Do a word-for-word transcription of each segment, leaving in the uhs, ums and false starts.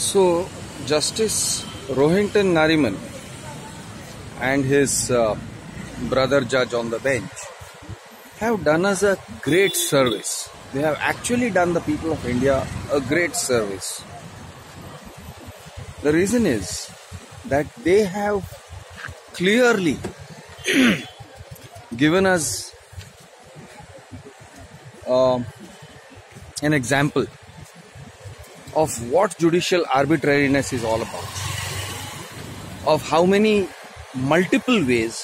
So, Justice Rohington Nariman and his uh, brother judge on the bench have done us a great service. They have actually done the people of India a great service. The reason is that they have clearly given us uh, an example of what judicial arbitrariness is all about, of how many multiple ways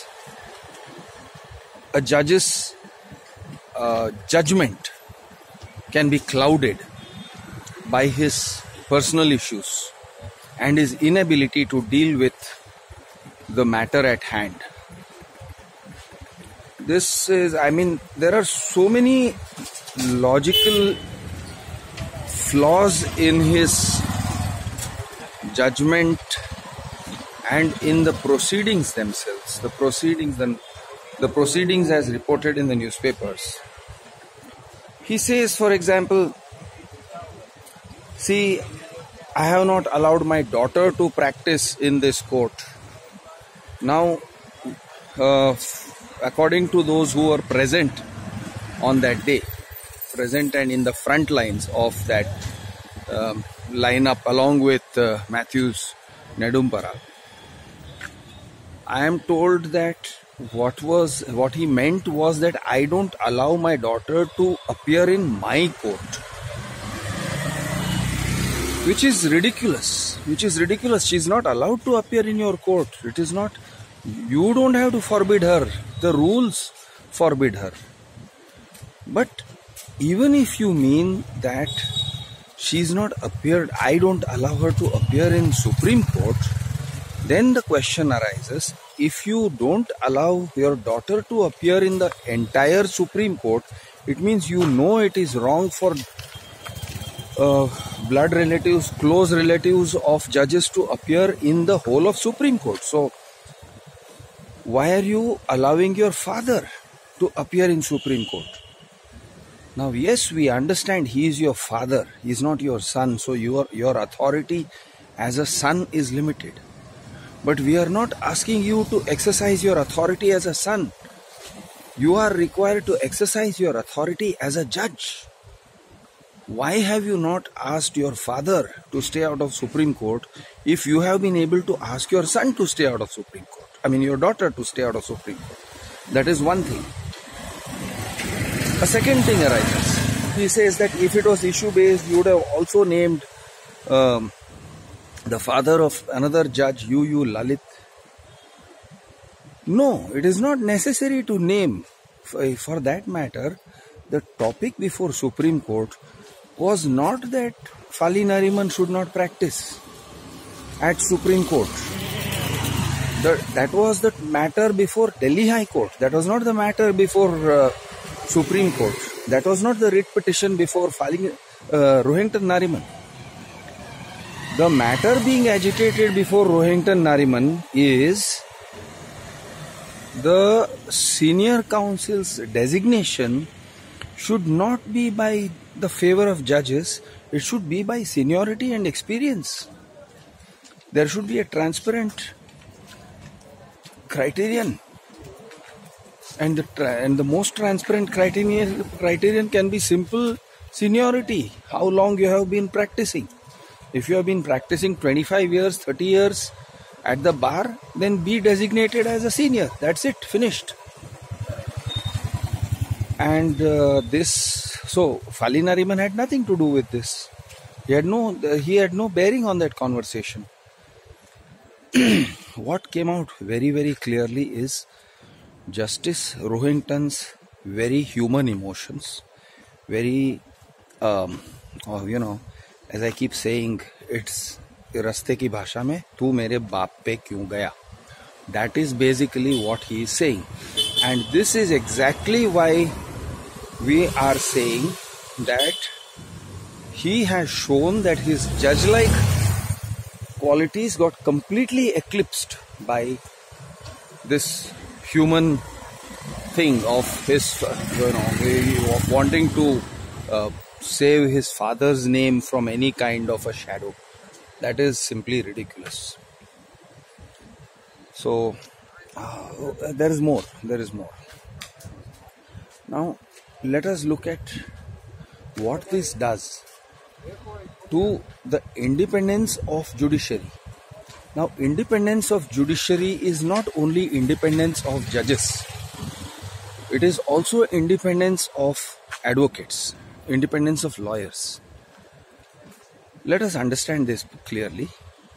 a judge's uh, judgment can be clouded by his personal issues and his inability to deal with the matter at hand. This is, I mean, there are so many logical flaws in his judgment and in the proceedings themselves. The proceedings, the, the proceedings as reported in the newspapers. He says, for example, see, I have not allowed my daughter to practice in this court. Now, uh, according to those who were present on that day, present and in the front lines of that um, lineup along with uh, Mathews Nedumpara, I am told that what was what he meant was that I don't allow my daughter to appear in my court, which is ridiculous. Which is ridiculous. She is not allowed to appear in your court. It is not. You don't have to forbid her. The rules forbid her. But even if you mean that she's not appeared, I don't allow her to appear in Supreme Court, then the question arises, if you don't allow your daughter to appear in the entire Supreme Court, it means you know it is wrong for uh, blood relatives, close relatives of judges to appear in the whole of Supreme Court. So, why are you allowing your father to appear in Supreme Court? Now, yes, we understand he is your father, he is not your son, so your, your authority as a son is limited. But we are not asking you to exercise your authority as a son. You are required to exercise your authority as a judge. Why have you not asked your father to stay out of Supreme Court if you have been able to ask your son to stay out of Supreme Court? I mean, your daughter to stay out of Supreme Court. That is one thing. A second thing arises. He says that if it was issue-based, you would have also named um, the father of another judge, U U Lalit. No, it is not necessary to name. For, for that matter, the topic before Supreme Court was not that Fali Nariman should not practice at Supreme Court. The, that was the matter before Delhi High Court. That was not the matter before uh, Supreme Court. That was not the writ petition before Fali uh, Rohington Nariman. The matter being agitated before Rohington Nariman is the senior counsel's designation should not be by the favor of judges, it should be by seniority and experience. There should be a transparent criterion. And the, tra and the most transparent criterion, criterion can be simple seniority. How long you have been practicing. If you have been practicing twenty-five years, thirty years at the bar, then be designated as a senior. That's it, finished. And uh, this, so Fali Nariman had nothing to do with this. He had no, he had no bearing on that conversation. What came out very, very clearly is Justice Rohington's very human emotions, very, um, oh, you know, as I keep saying, it's raste ki bhasha mein, tu mere baap pe kyun gaya. That is basically what he is saying. And this is exactly why we are saying that he has shown that his judge-like qualities got completely eclipsed by this human thing of his, you know, of wanting to uh, save his father's name from any kind of a shadow. That is simply ridiculous. So uh, there is more. There is more. Now let us look at what this does to the independence of judiciary. Now, independence of judiciary is not only independence of judges. It is also independence of advocates, independence of lawyers. Let us understand this clearly.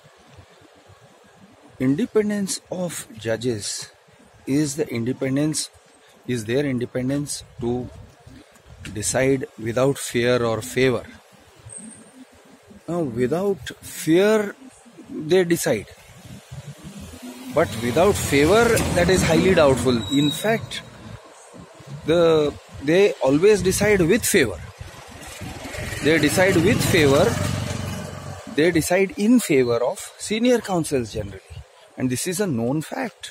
Independence of judges is the independence, is their independence to decide without fear or favor. Now, without fear, they decide. But without favor, that is highly doubtful. In fact, the they always decide with favor. They decide with favor. They decide in favor of senior counsels generally. And this is a known fact.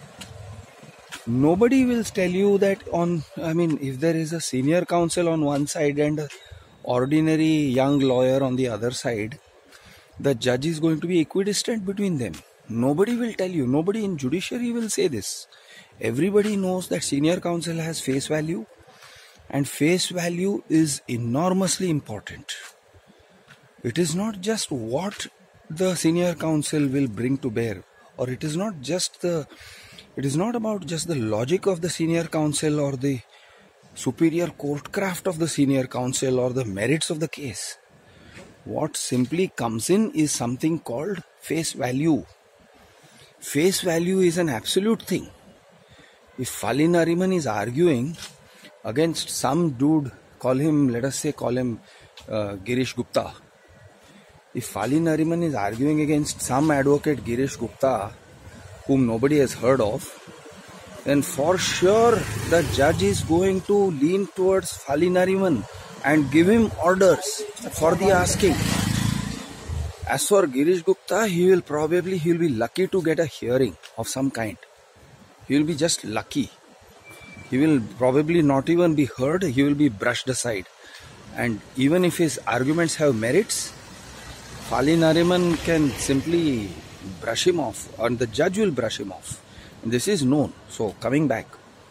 Nobody will tell you that on, I mean, if there is a senior counsel on one side and an ordinary young lawyer on the other side, the judge is going to be equidistant between them. Nobody will tell you. Nobody in judiciary will say this. Everybody knows that senior counsel has face value, and face value is enormously important. It is not just what the senior counsel will bring to bear, or it is not just the, it is not about just the logic of the senior counsel or the superior courtcraft of the senior counsel or the merits of the case. What simply comes in is something called face value. Face value is an absolute thing. If Fali Nariman is arguing against some dude, call him, let us say, call him uh, Girish Gupta. If Fali Nariman is arguing against some advocate Girish Gupta, whom nobody has heard of, then for sure the judge is going to lean towards Fali Nariman and give him orders for the asking. As for Girish Gupta, he will probably, he will be lucky to get a hearing of some kind. He will be just lucky. He will probably not even be heard, he will be brushed aside. And even if his arguments have merits, Fali Nariman can simply brush him off, and the judge will brush him off. And this is known. So coming back,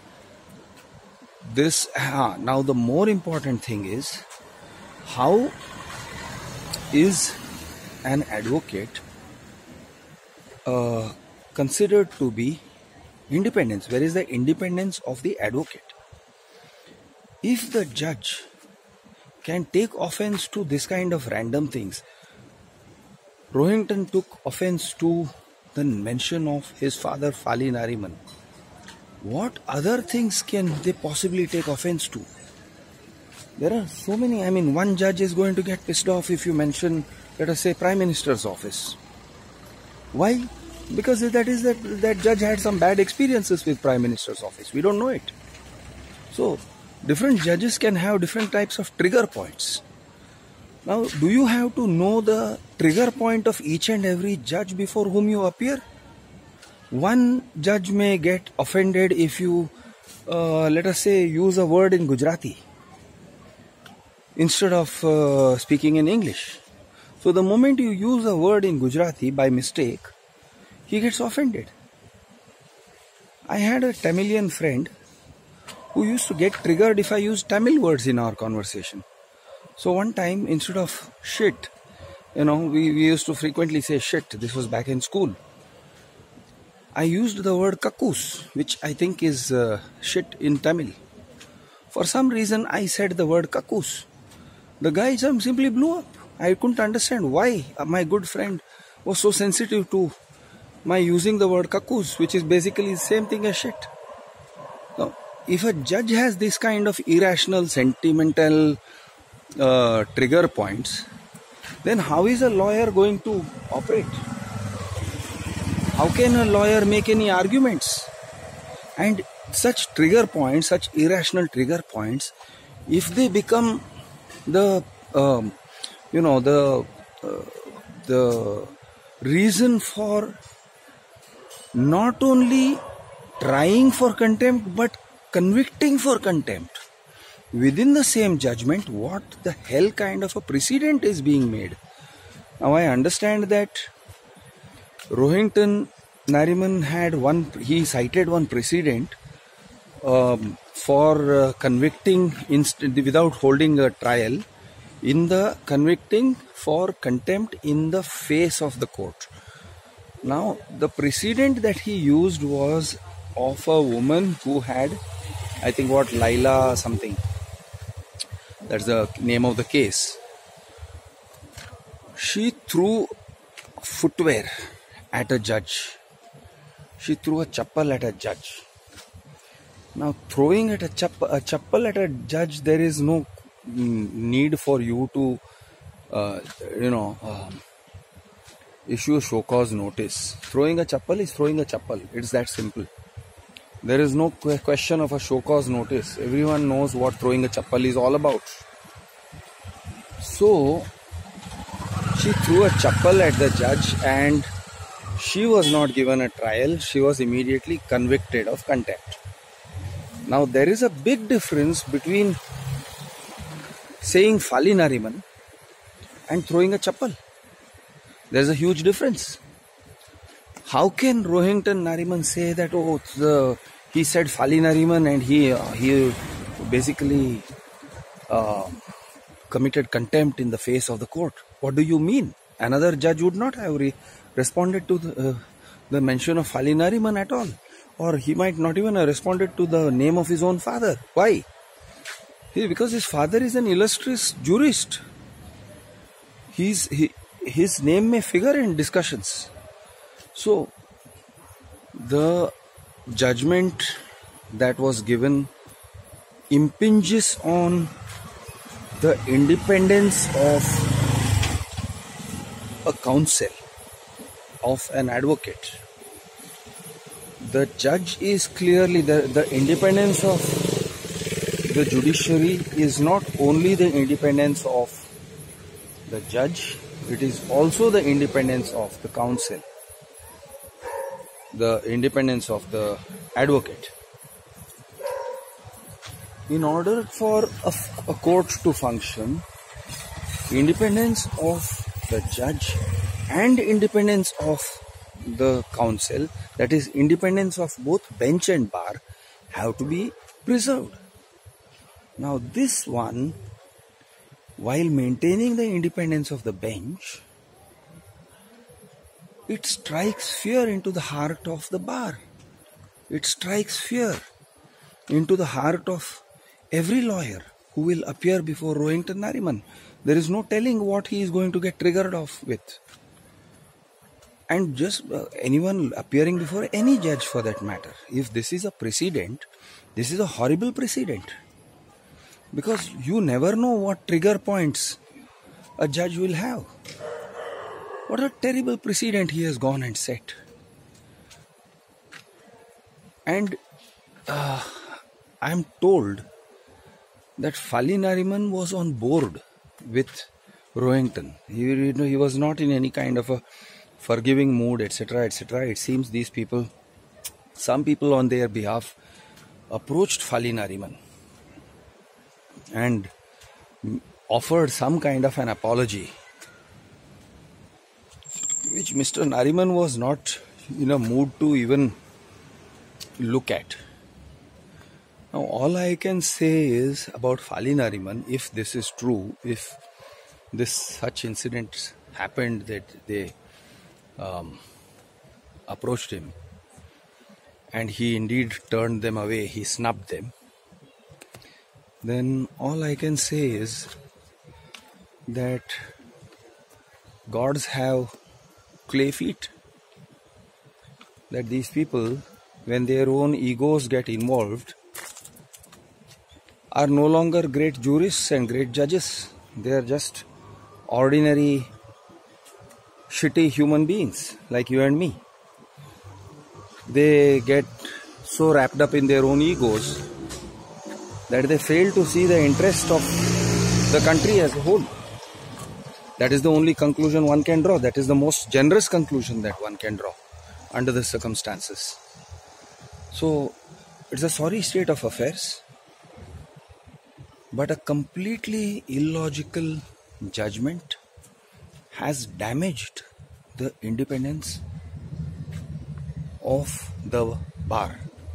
this uh, now the more important thing is, how is an advocate uh, considered to be independence? Where is the independence of the advocate? If the judge can take offense to this kind of random things, Rohington took offense to the mention of his father Fali Nariman. What other things can they possibly take offense to? There are so many. I mean, one judge is going to get pissed off if you mention, let us say, Prime Minister's office. Why? Because that is that that judge had some bad experiences with Prime Minister's office. We don't know it. So, different judges can have different types of trigger points. Now, do you have to know the trigger point of each and every judge before whom you appear? One judge may get offended if you, uh, let us say, use a word in Gujarati instead of uh, speaking in English. So the moment you use a word in Gujarati by mistake, he gets offended. I had a Tamilian friend who used to get triggered if I used Tamil words in our conversation. So one time, instead of shit, you know, we, we used to frequently say shit. This was back in school. I used the word kakus, which I think is uh, shit in Tamil. For some reason, I said the word kakus. The guy simply blew up. I couldn't understand why my good friend was so sensitive to my using the word kakus, which is basically the same thing as shit. Now, if a judge has this kind of irrational, sentimental uh, trigger points, then how is a lawyer going to operate? How can a lawyer make any arguments? And such trigger points, such irrational trigger points, if they become the, um, you know, the uh, the reason for not only trying for contempt but convicting for contempt within the same judgment, what the hell kind of a precedent is being made? Now I understand that Rohington Nariman had one, he cited one precedent um, for uh, convicting inst- without holding a trial, in the convicting for contempt in the face of the court. Now, the precedent that he used was of a woman who had, I think what, Laila something. That's the name of the case. She threw footwear at a judge. She threw a chappal at a judge. Now, throwing at a, chapp- a chappal at a judge, there is no need for you to, uh, you know, uh, issue a show cause notice. Throwing a chappal is throwing a chappal. It's that simple. There is no question of a show cause notice. Everyone knows what throwing a chappal is all about. So, she threw a chappal at the judge and she was not given a trial. She was immediately convicted of contempt. Now, there is a big difference between saying Fali Nariman and throwing a chappal. There's a huge difference. How can Rohington Nariman say that, oh, the, he said Fali Nariman and he, uh, he basically uh, committed contempt in the face of the court? What do you mean? Another judge would not have re- responded to the, uh, the mention of Fali Nariman at all. Or he might not even have responded to the name of his own father. Why? Because his father is an illustrious jurist. He's, he, his name may figure in discussions. So, the judgment that was given impinges on the independence of a counsel, of an advocate. The judge is clearly, the, the independence of the judiciary is not only the independence of the judge, it is also the independence of the counsel, the independence of the advocate. In order for a, a court to function, independence of the judge and independence of the counsel, that is independence of both bench and bar, have to be preserved. Now this one, while maintaining the independence of the bench, it strikes fear into the heart of the bar. It strikes fear into the heart of every lawyer who will appear before Rohington Nariman. There is no telling what he is going to get triggered off with. And just uh, anyone appearing before any judge for that matter. If this is a precedent, this is a horrible precedent. Because you never know what trigger points a judge will have. What a terrible precedent he has gone and set. And uh, I am told that Fali Nariman was on board with Rohington. He, you know, he was not in any kind of a forgiving mood, et cetera, et cetera. It seems these people, some people on their behalf, approached Fali Nariman and offered some kind of an apology, which Mister Nariman was not in a mood to even look at. Now, all I can say is about Fali Nariman, if this is true, if this such incidents happened that they um, approached him and he indeed turned them away, he snubbed them, then all I can say is that gods have clay feet. That these people, when their own egos get involved, are no longer great jurists and great judges. They are just ordinary, shitty human beings like you and me. They get so wrapped up in their own egos that they fail to see the interest of the country as a whole. That is the only conclusion one can draw. That is the most generous conclusion that one can draw under the circumstances. So, it's a sorry state of affairs, but a completely illogical judgment has damaged the independence of the bar.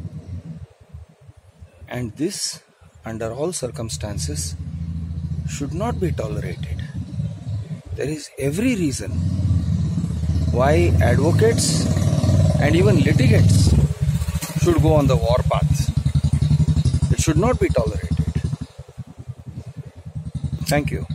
And this, under all circumstances, should not be tolerated. There is every reason why advocates and even litigants should go on the war path. It should not be tolerated. Thank you.